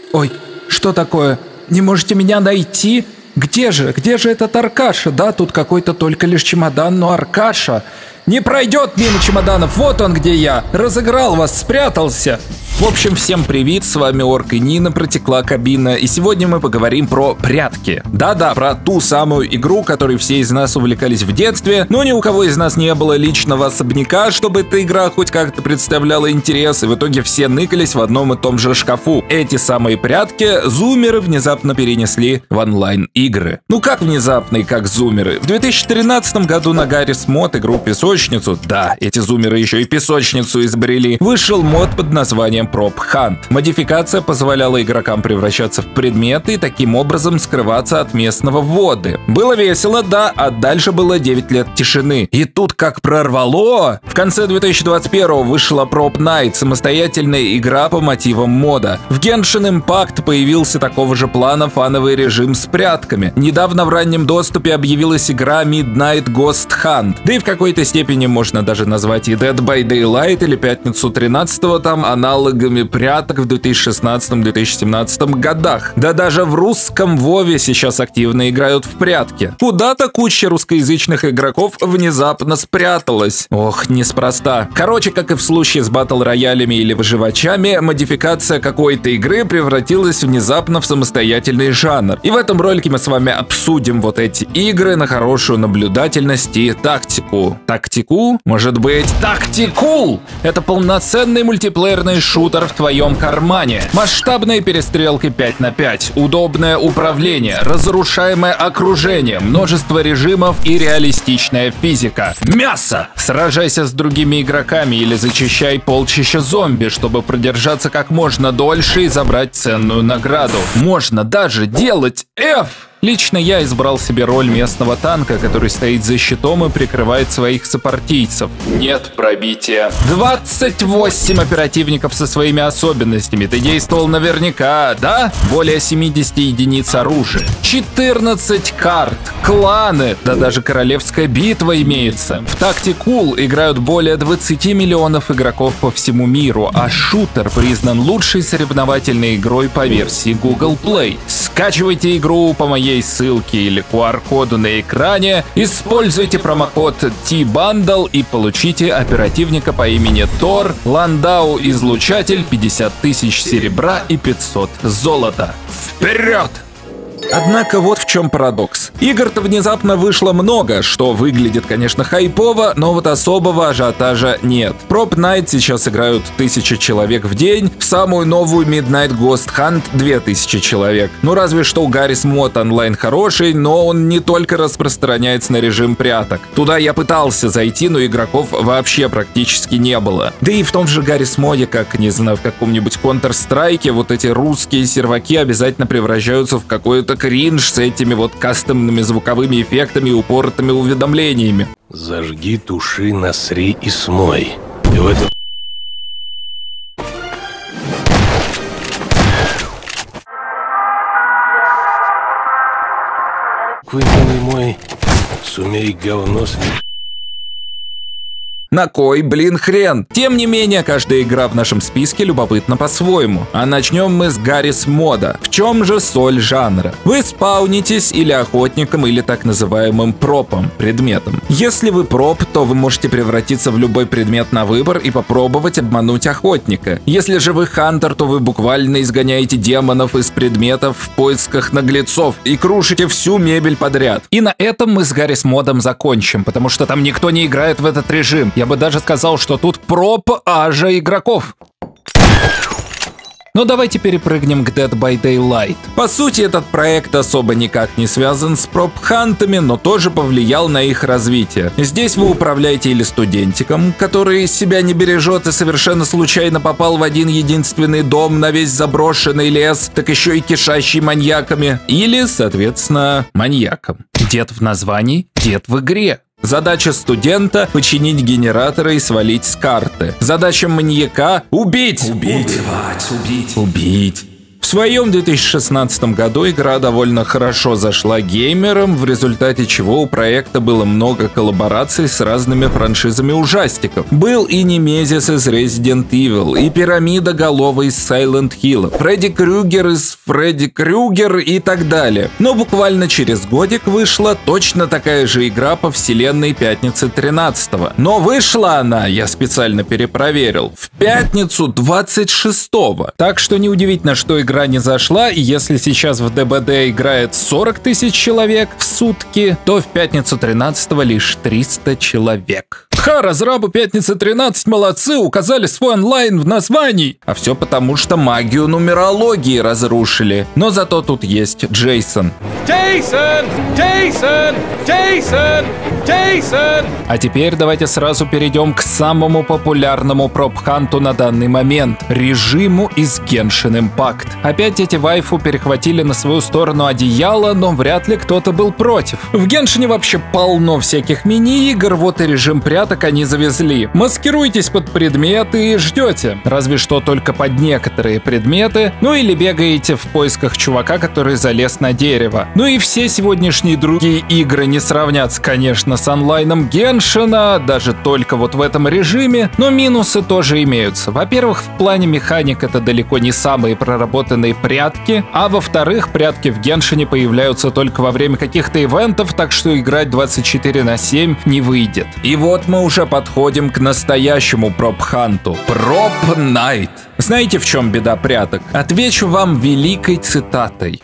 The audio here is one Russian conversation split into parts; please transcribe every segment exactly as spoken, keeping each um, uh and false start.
Ой, что такое? Не можете меня найти? Где же? Где же этот Аркаша? Да, тут какой-то только лишь чемодан, но Аркаша не пройдет мимо чемоданов. Вот он где я. Разыграл вас, спрятался. В общем, всем привет, с вами Орк и Нина, протекла кабина, и сегодня мы поговорим про прятки. Да-да, про ту самую игру, которой все из нас увлекались в детстве, но ни у кого из нас не было личного особняка, чтобы эта игра хоть как-то представляла интерес, и в итоге все ныкались в одном и том же шкафу. Эти самые прятки зумеры внезапно перенесли в онлайн-игры. Ну как внезапно и как зумеры? В две тысячи тринадцатом году на Гаррис Мод игру Песочницу, да, эти зумеры еще и песочницу изобрели, вышел мод под названием Prop Hunt. Модификация позволяла игрокам превращаться в предметы и таким образом скрываться от местного ввода. Было весело, да, а дальше было девять лет тишины. И тут как прорвало! В конце две тысячи двадцать первого вышла Prop Night, самостоятельная игра по мотивам мода. В Genshin Impact появился такого же плана фановый режим с прятками. Недавно в раннем доступе объявилась игра Midnight Ghost Hunt. Да и в какой-то степени можно даже назвать и Dead by Daylight или Пятницу тринадцатого там аналог пряток в две тысячи шестнадцатом — две тысячи семнадцатом годах. Да даже в русском Вове сейчас активно играют в прятки. Куда-то куча русскоязычных игроков внезапно спряталась. Ох, неспроста. Короче, как и в случае с батл-роялями или выживачами, модификация какой-то игры превратилась внезапно в самостоятельный жанр. И в этом ролике мы с вами обсудим вот эти игры на хорошую наблюдательность и тактику. Тактику? Может быть, Тактикул! Это полноценный мультиплеерный шутер в твоем кармане. Масштабные перестрелки пять на пять, удобное управление, разрушаемое окружение, множество режимов и реалистичная физика. Мясо! Сражайся с другими игроками или зачищай полчища зомби, чтобы продержаться как можно дольше и забрать ценную награду. Можно даже делать F! Лично я избрал себе роль местного танка, который стоит за щитом и прикрывает своих сопартийцев. Нет пробития. двадцать восемь оперативников со своими особенностями. Ты действовал наверняка, да? Более семидесяти единиц оружия. четырнадцать карт, кланы, да даже королевская битва имеется. В Tactical играют более двадцати миллионов игроков по всему миру, а шутер признан лучшей соревновательной игрой по версии Google Play. Скачивайте игру по моей ссылке или ку ар-коду на экране, используйте промокод T-Bundle и получите оперативника по имени Тор, Ландау излучатель, пятьдесят тысяч серебра и пятьсот золота. Вперед! Однако вот в чем парадокс. Игр-то внезапно вышло много, что выглядит, конечно, хайпово, но вот особого ажиотажа нет. Prop Night сейчас играют тысячи человек в день, в самую новую Midnight Ghost Hunt две тысячи человек. Ну разве что у Гаррис Мод онлайн хороший, но он не только распространяется на режим пряток. Туда я пытался зайти, но игроков вообще практически не было. Да и в том же Гаррис Моде, как, не знаю, в каком-нибудь Counter-Strike, вот эти русские серваки обязательно превращаются в какое-то кринж с этими вот кастомными звуковыми эффектами и упоротыми уведомлениями. Зажги, туши, насри и смой. И в этом... Какой, милый мой, сумей говно с... На кой, блин, хрен? Тем не менее, каждая игра в нашем списке любопытна по-своему. А начнем мы с Гаррис Мода. В чем же соль жанра? Вы спаунитесь или охотником, или так называемым пропом, предметом. Если вы проп, то вы можете превратиться в любой предмет на выбор и попробовать обмануть охотника. Если же вы хантер, то вы буквально изгоняете демонов из предметов в поисках наглецов и крушите всю мебель подряд. И на этом мы с Гаррис Модом закончим, потому что там никто не играет в этот режим. Я бы даже сказал, что тут проп-ажа игроков. Но давайте перепрыгнем к Dead by Daylight. По сути, этот проект особо никак не связан с проп-хантами, но тоже повлиял на их развитие. Здесь вы управляете или студентиком, который себя не бережет и совершенно случайно попал в один единственный дом на весь заброшенный лес, так еще и кишащий маньяками, или, соответственно, маньяком. Дед в названии, дед в игре. Задача студента – починить генераторы и свалить с карты. Задача маньяка – убить! Убить! Убивать, убить! Убить! В своем две тысячи шестнадцатом году игра довольно хорошо зашла геймерам, в результате чего у проекта было много коллабораций с разными франшизами ужастиков. Был и Немезис из Resident Evil, и Пирамида Голова из Silent Hill, Фредди Крюгер из Фредди Крюгер и так далее. Но буквально через годик вышла точно такая же игра по вселенной Пятницы тринадцатого. Но вышла она, я специально перепроверил, в пятницу двадцать шестого. Так что неудивительно, что игра не зашла, и если сейчас в ДБД играет сорок тысяч человек в сутки, то в Пятницу тринадцатого лишь триста человек. Ха, разрабы Пятницы тринадцать молодцы, указали свой онлайн в названии. А все потому, что магию нумерологии разрушили. Но зато тут есть Джейсон. Джейсон! Джейсон! Джейсон! Джейсон! А теперь давайте сразу перейдем к самому популярному проп-ханту на данный момент – режиму из Genshin Impact. Опять эти вайфу перехватили на свою сторону одеяло, но вряд ли кто-то был против. В Геншине вообще полно всяких мини-игр, вот и режим пряток они завезли. Маскируйтесь под предметы и ждете. Разве что только под некоторые предметы, ну или бегаете в поисках чувака, который залез на дерево. Ну и все сегодняшние другие игры не сравнятся, конечно, с онлайном Геншина, даже только вот в этом режиме, но минусы тоже имеются. Во-первых, в плане механик это далеко не самые проработанные прятки, а во-вторых, прятки в Геншине появляются только во время каких-то ивентов, так что играть двадцать четыре на семь не выйдет. И вот мы уже подходим к настоящему проп-ханту. Проп-найт. Знаете, в чем беда пряток? Отвечу вам великой цитатой.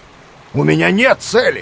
У меня нет цели.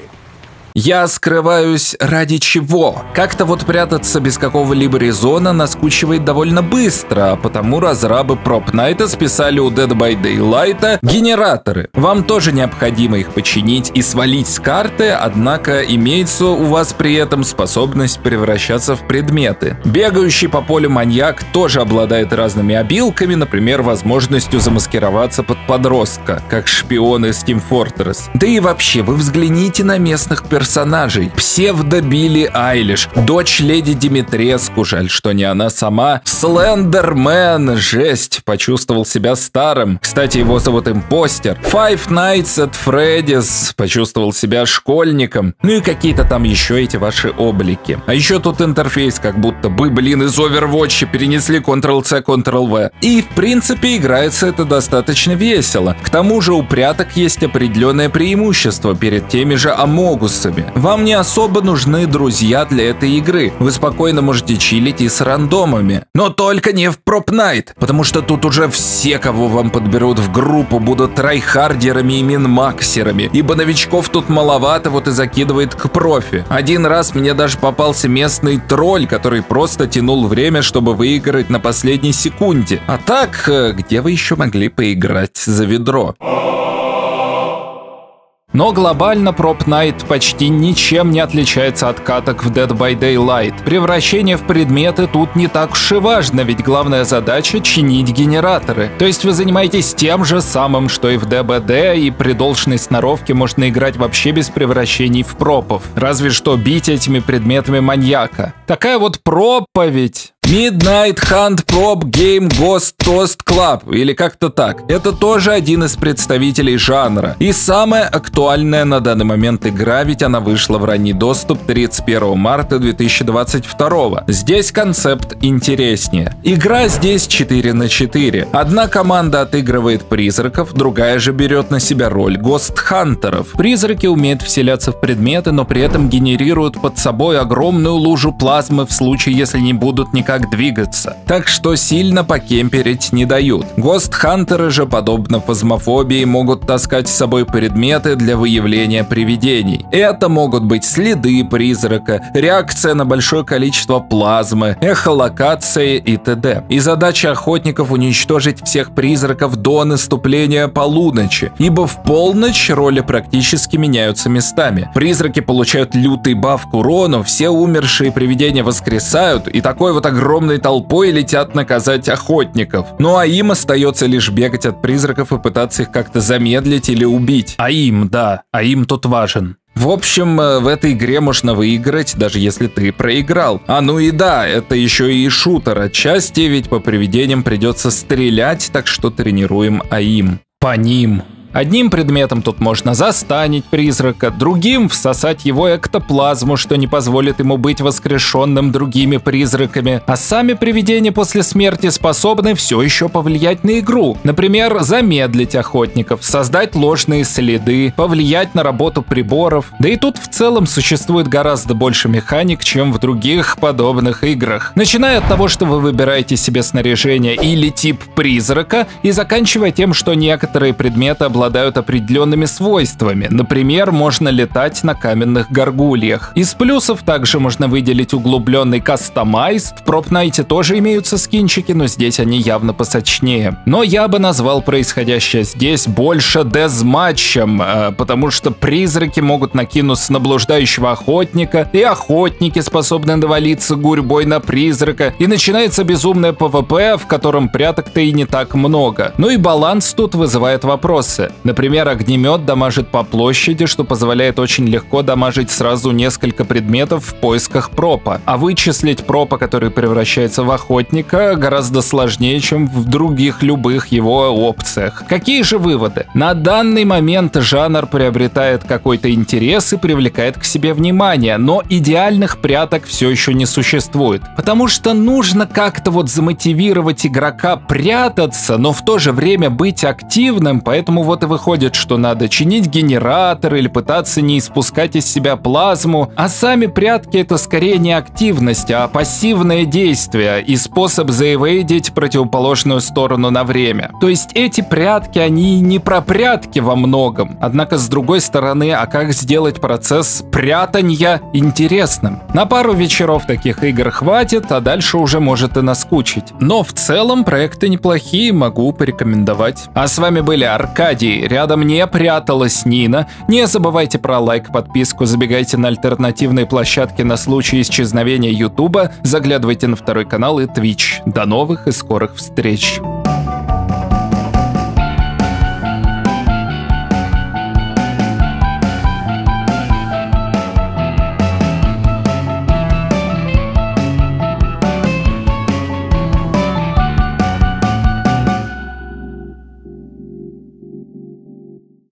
Я скрываюсь ради чего? Как-то вот прятаться без какого-либо резона наскучивает довольно быстро, а потому разрабы Проп-найта списали у Dead by Daylight генераторы. Вам тоже необходимо их починить и свалить с карты, однако имеется у вас при этом способность превращаться в предметы. Бегающий по полю маньяк тоже обладает разными обилками, например, возможностью замаскироваться под подростка, как шпион из Team Fortress. Да и вообще, вы взгляните на местных персонажей. персонажей. Псевдо Билли Айлиш, дочь леди Димитреску, жаль, что не она сама. Слендермен, жесть, почувствовал себя старым. Кстати, его зовут Импостер. Five Nights at Freddy's, почувствовал себя школьником. Ну и какие-то там еще эти ваши облики. А еще тут интерфейс, как будто бы, блин, из Overwatch перенесли контрол-C, контрол-V. И, в принципе, играется это достаточно весело. К тому же у пряток есть определенное преимущество перед теми же Амогусами. Вам не особо нужны друзья для этой игры. Вы спокойно можете чилить и с рандомами. Но только не в Проп-найт, потому что тут уже все, кого вам подберут в группу, будут трайхардерами и минмаксерами. Ибо новичков тут маловато, вот и закидывает к профи. Один раз мне даже попался местный тролль, который просто тянул время, чтобы выиграть на последней секунде. А так, где вы еще могли поиграть за ведро? Но глобально Проп-найт почти ничем не отличается от каток в Dead by Daylight. Превращение в предметы тут не так уж и важно, ведь главная задача — чинить генераторы. То есть вы занимаетесь тем же самым, что и в ДБД, и при должной сноровке можно играть вообще без превращений в пропов. Разве что бить этими предметами маньяка. Такая вот проповедь. Midnight Hunt Prop Game Ghost Toast Club, или как-то так. Это тоже один из представителей жанра. И самая актуальная на данный момент игра, ведь она вышла в ранний доступ тридцать первого марта две тысячи двадцать второго. Здесь концепт интереснее. Игра здесь четыре на четыре. Одна команда отыгрывает призраков, другая же берет на себя роль гост-хантеров. Призраки умеют вселяться в предметы, но при этом генерируют под собой огромную лужу плазмы в случае, если не будут никак двигаться. Так что сильно покемперить не дают. Гост-хантеры же, подобно фазмофобии, могут таскать с собой предметы для выявления привидений. Это могут быть следы призрака, реакция на большое количество плазмы, эхолокация и т.д. И задача охотников — уничтожить всех призраков до наступления полуночи, ибо в полночь роли практически меняются местами. Призраки получают лютый баф к урону, все умершие привидения воскресают, и такой вот огромный огромной толпой летят наказать охотников. Ну а им остается лишь бегать от призраков и пытаться их как-то замедлить или убить. А им, да, а им тут важен. В общем, в этой игре можно выиграть, даже если ты проиграл. А ну и да, это еще и шутер отчасти, ведь по привидениям придется стрелять, так что тренируем АИМ. По ним. Одним предметом тут можно застанить призрака, другим всосать его эктоплазму, что не позволит ему быть воскрешенным другими призраками, а сами привидения после смерти способны все еще повлиять на игру. Например, замедлить охотников, создать ложные следы, повлиять на работу приборов. Да и тут в целом существует гораздо больше механик, чем в других подобных играх. Начиная от того, что вы выбираете себе снаряжение или тип призрака, и заканчивая тем, что некоторые предметы обладают определенными свойствами. Например, можно летать на каменных горгульях. Из плюсов также можно выделить углубленный кастомайз. В Пропнайте тоже имеются скинчики, но здесь они явно посочнее. Но я бы назвал происходящее здесь больше дезматчем, э, потому что призраки могут накинуться на блуждающего охотника, и охотники способны навалиться гурьбой на призрака, и начинается безумное пэ вэ пэ, в котором пряток-то и не так много. Ну и баланс тут вызывает вопросы. Например, огнемет дамажит по площади, что позволяет очень легко дамажить сразу несколько предметов в поисках пропа. А вычислить пропа, который превращается в охотника, гораздо сложнее, чем в других любых его опциях. Какие же выводы? На данный момент жанр приобретает какой-то интерес и привлекает к себе внимание, но идеальных пряток все еще не существует. Потому что нужно как-то вот замотивировать игрока прятаться, но в то же время быть активным, поэтому вот и выходит, что надо чинить генератор или пытаться не испускать из себя плазму, а сами прятки это скорее не активность, а пассивное действие и способ заэвейдить противоположную сторону на время. То есть эти прятки, они не про прятки во многом, однако с другой стороны, а как сделать процесс прятанья интересным? На пару вечеров таких игр хватит, а дальше уже может и наскучить. Но в целом проекты неплохие, могу порекомендовать. А с вами были Аркадий, рядом не пряталась Нина. Не забывайте про лайк, подписку, забегайте на альтернативные площадки на случай исчезновения Ютуба, заглядывайте на второй канал и Twitch. До новых и скорых встреч!